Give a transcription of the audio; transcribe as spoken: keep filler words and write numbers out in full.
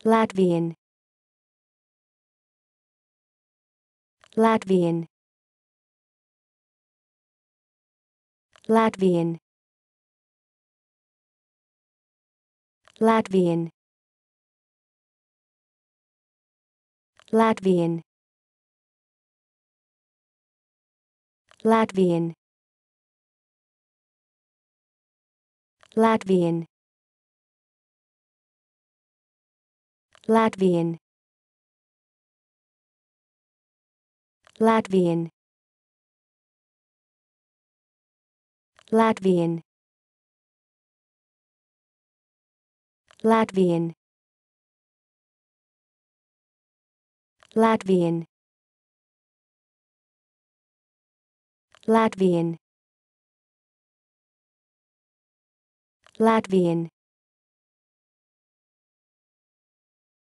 Latvian, Latvian, Latvian, Latvian, Latvian, Latvian, Latvian, Latvian, Latvian, Latvian, Latvian, Latvian, Latvian, Latvian,